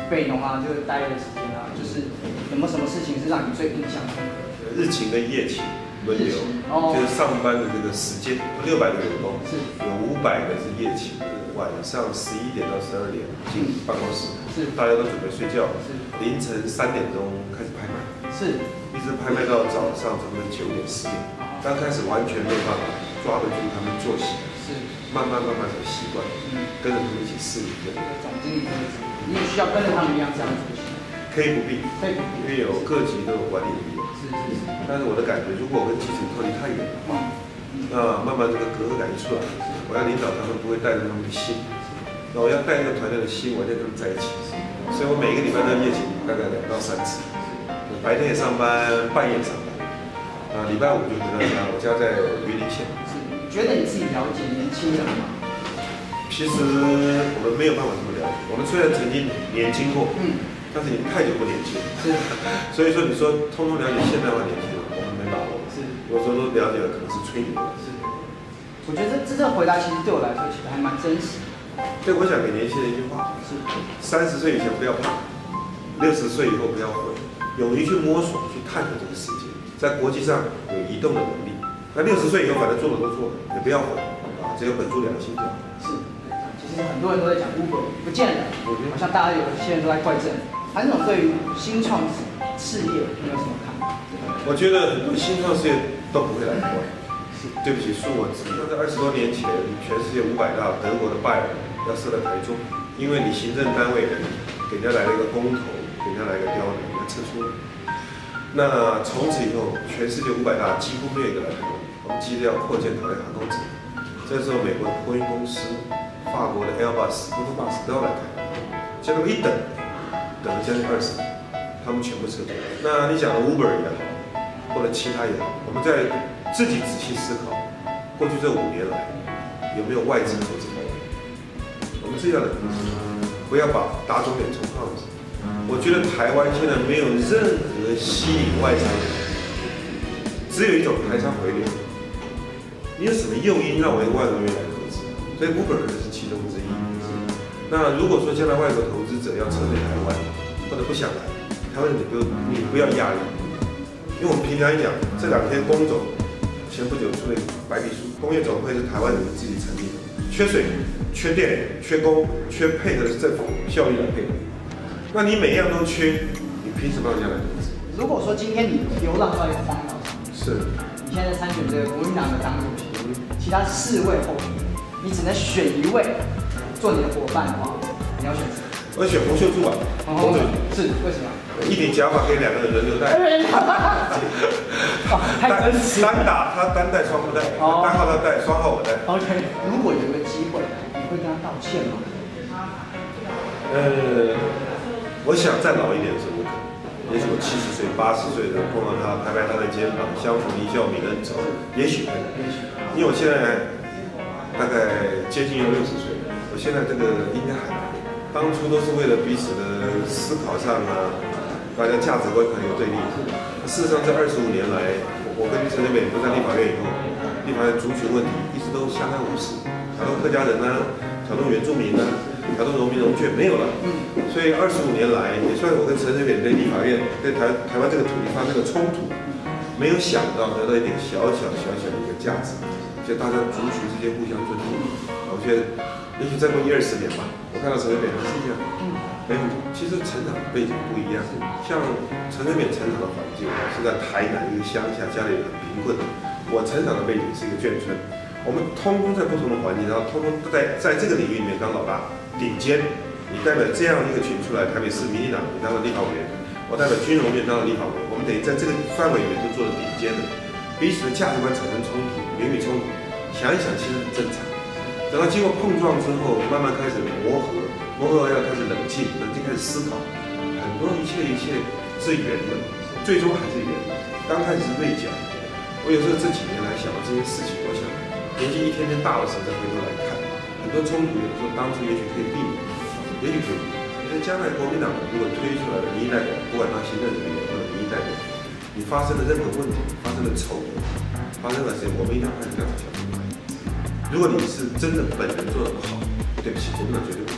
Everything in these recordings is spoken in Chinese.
北农啊，就是待的时间啊，就是有没有什么事情是让你最印象深刻的？ 日勤跟夜勤轮流，就是上班的这个时间，600个员工，有500个是夜勤的，晚上11点到12点进办公室，大家都准备睡觉，凌晨3点钟开始拍卖，一直拍卖到早上差不多9点10点，刚开始完全没有办法抓得住他们作息，慢慢有习惯，跟着他们一起适应这样。 总经理你也需要跟着他们一样这样做。 可以不必，因为有各级都有管理人员。但是我的感觉，如果我跟基层脱离太远的话，那慢慢这个隔阂感一出来，我要领导他们不会带着他们的心，那我要带这个团队的心，我要跟他们在一起。所以我每个礼拜都夜勤大概2到3次，白天也上班，半夜也上班。礼拜5就回到家，我家在云林县。 觉得你自己了解年轻人吗？ 其实我们没有办法这么了解。我们虽然曾经年轻过，但是你太久不年轻，所以说你说通通了解现代化年轻人，我们没把握。有时候都了解了，可能是吹牛。 我觉得这回答其实对我来说其实还蛮真实的。 对，我想给年轻人一句话：30岁以前不要怕，60岁以后不要悔，勇于去摸索、去探索这个世界，在国际上有移动的能力。那60岁以后，反正做的都做了，也不要悔啊，只有本住良心就好。 其实很多人都在讲 Uber 不见了，好像大家有些人都在怪政府。韩总对于新创事业你有什么看法？ 我觉得很多新创事业都不会来台湾。对不起，恕我直言，在20多年前，全世界500大，德国的拜耳要设在台中，因为你行政单位给人家来了一个公投，给人家来一个刁难，要撤出。那从此以后，全世界500大几乎没有一个来台湾。我们急着要扩建台湾航空城，这时候美国的波音公司、法国的 Airbus、波多巴士都要来台湾，结果一等了将近20年，他们全部撤退。那你讲的 Uber 也好，或者其他也好，我们在自己仔细思考，过去这5年来有没有外资投资台湾？我们自己要冷静思考，不要把打肿脸充胖子。我觉得台湾现在没有任何吸引外商的，只有一种台商回流。你有什么诱因让我一个外国人来投资？所以 Uber 可能是其中之一。那如果说将来外国投资者要撤退台湾，或者不想来，台湾人你不要压力，因为我们平常讲，这2天工总前不久出了一个白皮书，工业总会是台湾人自己成立的，缺水、缺电、缺工、缺配合的政府效率来配合。那你每样都缺，你凭什么让人家来投资？ 如果说今天你流浪到一个荒岛上，你现在参选这个国民党的党主席，其他4位候选人，你只能选1位做你的伙伴的话，你要选谁？ 我选洪秀柱啊。 是为什么？ 一顶假发给2个人轮流戴。 太真实。 单打他单戴双不戴，单号他戴，双号我戴。 OK， 如果有一个机会，你会跟他道歉吗？ 我想再老一点的时候，也许我70岁、80岁的碰到他，拍拍他的肩膀，相扶一笑泯恩仇，也许会。因为我现在大概接近60岁，我现在这个应该还好。当初都是为了彼此的思考上啊。大家价值观可能有对立。事实上，这25年来，我跟陈水扁都在立法院以后，立法院族群问题一直都相安无事，挑动客家人啊，挑动原住民啊，挑动农民农眷没有了。所以25年来，也算我跟陈水扁在立法院对台湾这个土地发生了冲突，没有想到得到一点小小的一个价值，就大家族群之间互相尊重。我觉得，也许再过20-20年吧，我看到陈水扁还是一样。其实成长背景不一样，像陈水扁成长的环境是在台南一个乡下，家里很贫困。我成长的背景是一个眷村，我们通通在不同的环境，然后通通在这个领域里面当老大，顶尖。你代表这样一个群出来，台北市民进党你当了立法委员，我代表军容院当了立法委员，我们等于在这个范围里面都做了顶尖的，彼此的价值观产生冲突，言语冲突，想一想其实很正常。等到经过碰撞之后，慢慢开始磨合要开始冷静开始思考，很多一切是圆的，最终还是圆的。刚开始是锐角，我有时候这几年来想到这些事情，我想年纪一天天大的时候再回头来看，很多冲突有时候当初也许可以避免，也许可以。你说将来国民党如果推出来的民意代表，不管他行政人员或者民意代表，你发生了任何问题，发生了丑闻，发生了谁，我们一定要开始调查小组。如果你是真的本人做的不好，对不起，国民党绝对不帮你。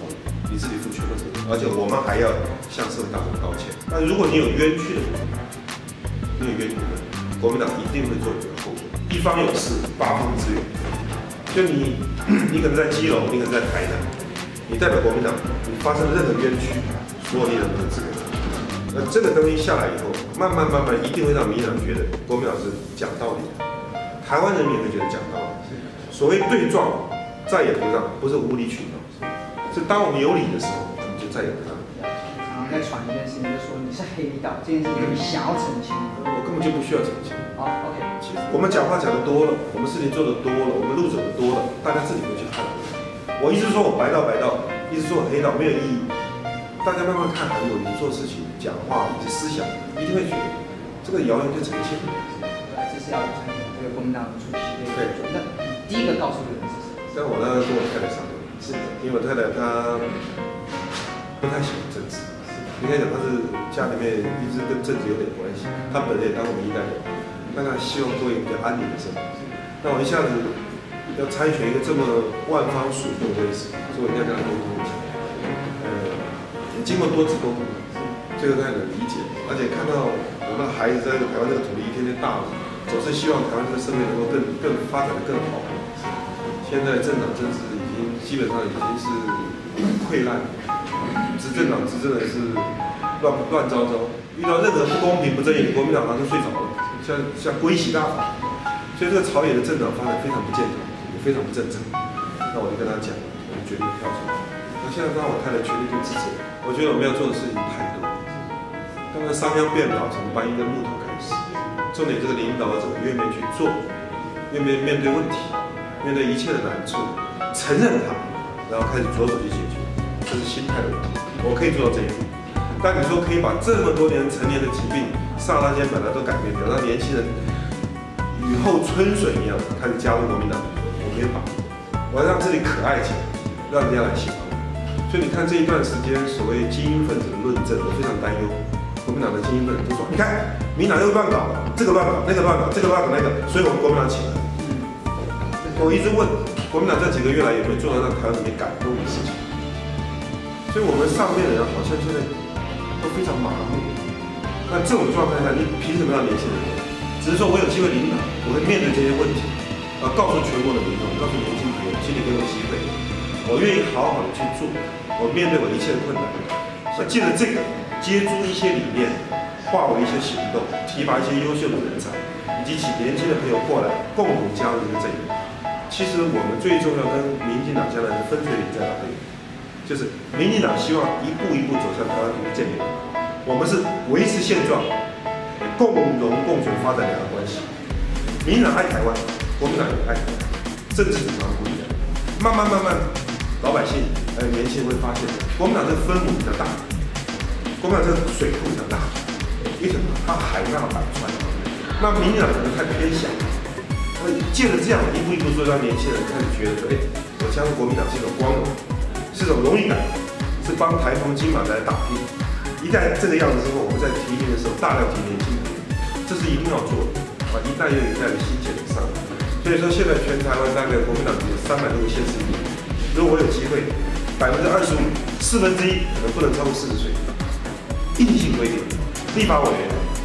你自己负全部责任，而且我们还要向社会大众道歉。那如果你有冤屈的人，你有冤屈的人，国民党一定会做你的后盾。一方有事，八方支援。就你可能在基隆，你可能在台南，你代表国民党，你发生任何冤屈，所有力量都是支援。那这个东西下来以后，慢慢一定会让民进党觉得国民党是讲道理的，台湾人民也会觉得讲道理。所谓对撞，再也不让，不是无理取闹，是当我们有理的时候，我们就再也不让。 常常在传一件事情，就说你是黑道，这件事情你想要澄清， 我根本就不需要澄清。 好 ，OK。 其实我们讲话讲的多了，我们事情做的多了，我们路走的多了，大家自己会去看。我一直说我白道，一直说我黑道没有意义。大家慢慢看韩国，你做事情、讲话以及思想，一定会觉得这个谣言就澄清了。 这是要参选这个国民党主席的。对。那第一个告诉的人是谁？ 像我呢，跟我太太商量，是因为我太太她不太喜欢政治。应该讲她是家里面一直跟政治有点关系，她本人也当过民意代表，但她希望过一个比较安宁的生活。那我一下子要参选一个这么万方瞩目的位置，所以我一定要跟她沟通一下。也经过多次沟通，这个她也能理解，而且看到我们的孩子在台湾这个土地一天天大了，总是希望台湾这个社会能够更发展的更好。现在政党政治基本上已经是溃烂。执政党执政的是乱糟糟，遇到任何不公平不正义，国民党好像就睡着了，像龟息大法。所以这个朝野的政党发展非常不健康，也非常不正常。那我就跟他讲，我们决定跳出来。那现在刚好我太太全力就支持我，我觉得我们要做的事情太多。刚刚商鞅变法从搬一根木头开始，重点这个领导者愿不愿意去做，愿不愿意面对问题，面对一切的难处，承认它，然后开始着手去解决。这是心态的问题，我可以做到这一步。但你说可以把这么多年成年的疾病刹那间把它都改变掉，让年轻人雨后春笋一样开始加入国民党，我没有把握。我要让自己可爱起来，让人家来喜欢我。所以你看这一段时间所谓精英分子的论证，我非常担忧。国民党的精英分子都说，你看民党又乱搞，这个乱搞，那个乱搞，这个乱搞那个，所以我们国民党起来。我一直问国民党这几个月来有没有做到让台湾人民感动的事情。所以我们上面的人好像现在都非常麻木。那这种状态下，你凭什么让年轻人？只是说我有机会领导，我会面对这些问题，告诉全国的民众，告诉年轻朋友，请你给我机会，我愿意好好的去做，我面对我一切的困难。那借着这个，接触一些理念，化为一些行动，提拔一些优秀的人才，以及请年轻的朋友过来，共同加入这个阵营。其实我们最重要跟民进党将来的分水岭在哪里？就是民进党希望一步一步走向台湾独立建国，我们是维持现状，共荣共存发展两岸关系。民进党爱台湾，国民党也爱台湾，政治主张不一样。慢慢，老百姓还有年轻人会发现，国民党这个分母比较大，国民党这个水库比较大，为什么？它海纳百川。那民进党可能太偏狭，那借着这样一步一步做，让年轻人开始觉得说，我加入国民党是一种光荣。是种荣誉感，是帮台澎金马来打拼。一旦这个样子之后，我们在提名的时候大量提年轻人，这是一定要做的。一代又一代的新血上来。所以说现在全台湾大概国民党有300多个县市议员，如果我有机会，25%，1/4可能不能超过40岁，硬性规定。立法委员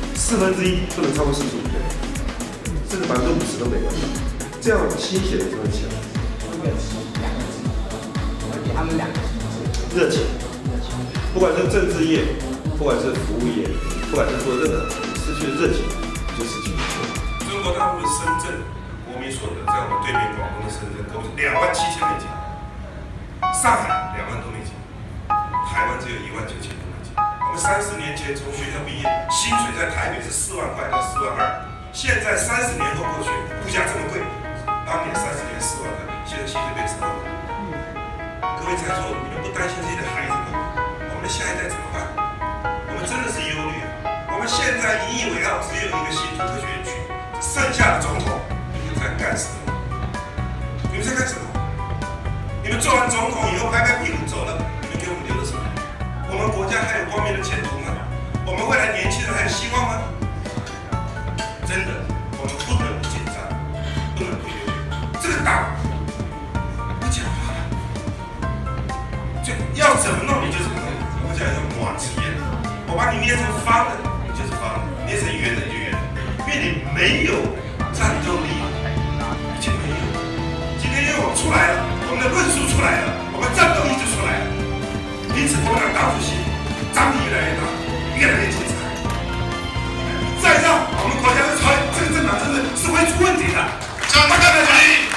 1/4不能超过45岁，甚至50%都没关系。这样新血的就会起来。 他们两个热情，不管是政治业，不管是服务业，不管是做任何失去了热情，就失去了。中国大陆的深圳国民所得，在我们对面广东的深圳，27000美金，上海2万多美金，台湾只有19000多美金。我们30年前从学校毕业，薪水在台北是4万块到4万2，现在30年后过去，物价这么贵，当年30年4万块，现在薪水变2万。各位在座，你们不担心自己的孩子吗？我们的下一代怎么办？我们真的是忧虑。我们现在引以为傲，只有一个新竹科学园区，剩下的总统，你们在干什么？你们在干什么？你们做完总统以后拍拍屁股走了，你们给我们留了什么？我们国家还有光明的前途吗？我们未来年轻人还有希望吗？真的，我们不能不紧张，不能不忧虑。这个党不讲话了。要怎么我把你捏成方的，你就是方的；捏成圆的，你就圆的。因为你没有战斗力，已经没有。今天因为我们出来了，我们的论述出来了，我们战斗力就出来了。因此，国民党党主席张力越来越大，越来越精彩。再让我们国家的这个政党真的是会出问题的。他干的决定，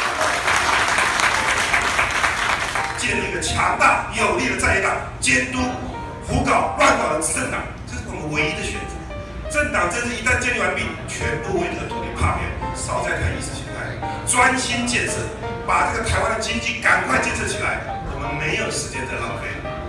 建立一个强大有力的在野党，监督胡搞乱搞的执政党，这是我们唯一的选择。政党政治一旦建立完毕，全部为这个土地踏遍，少在谈意识形态，专心建设，把这个台湾的经济赶快建设起来。我们没有时间再浪费了。